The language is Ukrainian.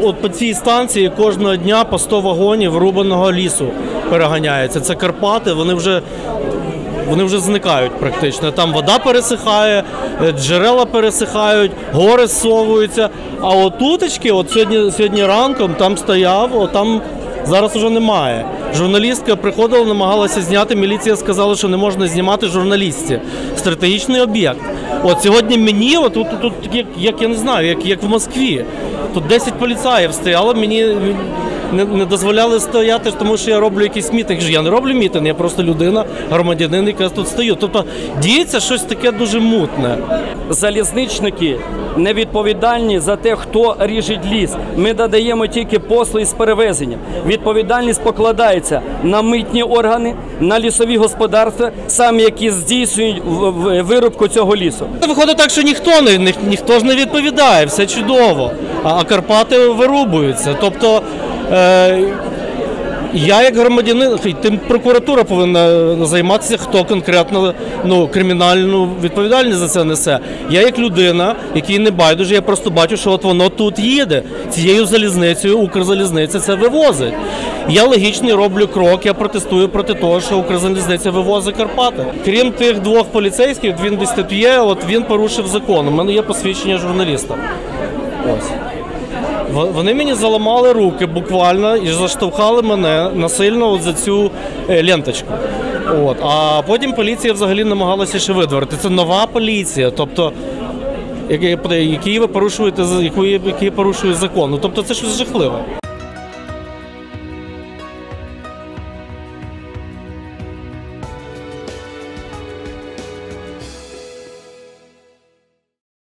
от по цій станції кожного дня по 100 вагонів рубаного лісу переганяється. Це Карпати, вони вже зникають практично. Там вода пересихає, джерела пересихають, гори зсовуються. А отутечки, от сьогодні ранком там стояв, там зараз уже немає. Журналістка приходила, намагалася зняти, міліція сказала, що не можна знімати журналістів. Стратегічний об'єкт. От сьогодні мені, тут як я не знаю, як в Москві. Тут 10 поліцаїв стояло, мені не дозволяли стояти, тому що я роблю якийсь мітинг. Я не роблю мітинг, я просто людина, громадянин, яка тут стою. Тобто діється щось таке дуже мутне. Залізничники не відповідальні за те, хто ріже ліс. Ми надаємо тільки послуги з перевезення. Відповідальність покладається на митні органи, на лісові господарства, самі які здійснюють вирубку цього лісу. Виходить так, що ніхто ж не відповідає, все чудово, а Карпати вирубуються. Тобто я як громадянин, тим прокуратура повинна займатися, хто конкретно кримінальну відповідальність за це несе. Я як людина, який не байдуже, я просто бачу, що от воно тут їде. Цією залізницею Укрзалізниця це вивозить. Я логічний роблю крок, я протестую проти того, що Укрзалізниця вивозить Карпати. Крім тих двох поліцейських, він десь тут є, він порушив закон. У мене є посвідчення журналіста. Ось. Вони мені заламали руки буквально і заштовхали мене насильно за цю ленточку. А потім поліція взагалі намагалася ще видворити. Це нова поліція, тобто, які порушують закон. Тобто це щось жахливе.